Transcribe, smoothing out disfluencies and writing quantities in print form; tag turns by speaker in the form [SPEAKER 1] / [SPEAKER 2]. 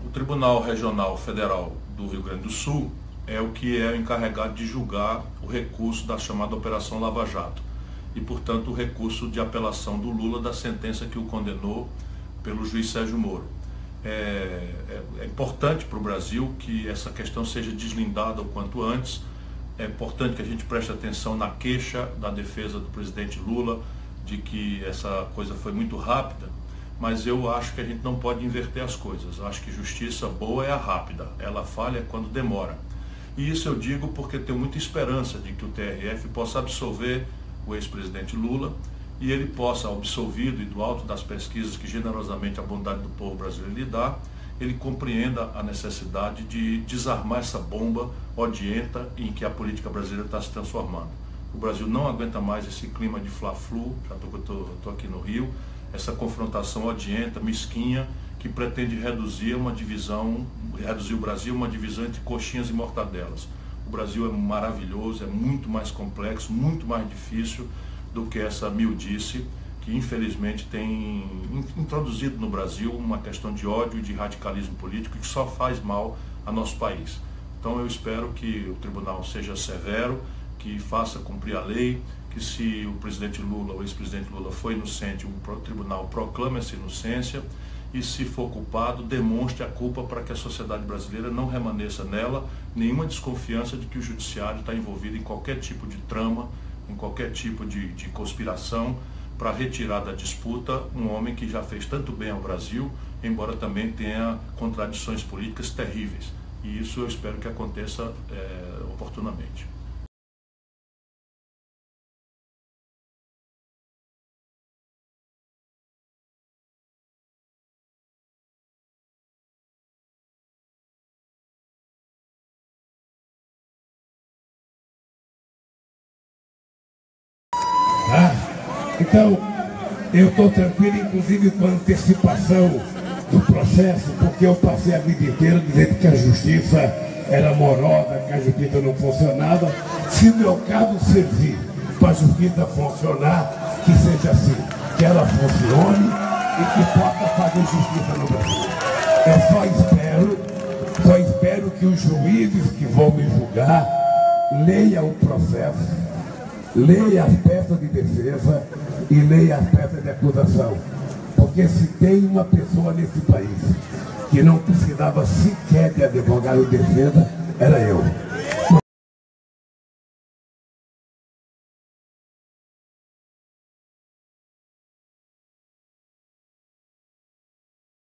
[SPEAKER 1] O Tribunal Regional Federal do Rio Grande do Sul é o que é encarregado de julgar o recurso da chamada Operação Lava Jato e, portanto, o recurso de apelação do Lula da sentença que o condenou pelo juiz Sérgio Moro. É importante para o Brasil que essa questão seja deslindada o quanto antes. É importante que a gente preste atenção na queixa da defesa do presidente Lula de que essa coisa foi muito rápida, mas eu acho que a gente não pode inverter as coisas. Eu acho que justiça boa é a rápida, ela falha quando demora. E isso eu digo porque tenho muita esperança de que o TRF possa absolver o ex-presidente Lula e ele possa, absolvido e do alto das pesquisas que generosamente a bondade do povo brasileiro lhe dá, ele compreenda a necessidade de desarmar essa bomba odienta em que a política brasileira está se transformando. O Brasil não aguenta mais esse clima de fla-flu, já estou aqui no Rio, essa confrontação odienta, mesquinha, que pretende reduzir o Brasil a uma divisão entre coxinhas e mortadelas. O Brasil é maravilhoso, é muito mais complexo, muito mais difícil do que essa miudice que infelizmente tem introduzido no Brasil uma questão de ódio e de radicalismo político que só faz mal a nosso país. Então eu espero que o tribunal seja severo, que faça cumprir a lei, que se o presidente Lula, o ex-presidente Lula foi inocente, o tribunal proclame essa inocência e, se for culpado, demonstre a culpa para que a sociedade brasileira não remaneça nela nenhuma desconfiança de que o judiciário está envolvido em qualquer tipo de trama, em qualquer tipo de conspiração para retirar da disputa um homem que já fez tanto bem ao Brasil, embora também tenha contradições políticas terríveis. E isso eu espero que aconteça oportunamente.
[SPEAKER 2] Então, eu estou tranquilo, inclusive com a antecipação do processo, porque eu passei a vida inteira dizendo que a justiça era morosa, que a justiça não funcionava. Se meu caso servir para a justiça funcionar, que seja assim, que ela funcione e que possa fazer justiça no Brasil. Eu só espero que os juízes que vão me julgar leiam o processo, leia as peças de defesa e leia as peças de acusação. Porque se tem uma pessoa nesse país que não precisava sequer de advogado de defesa, era eu.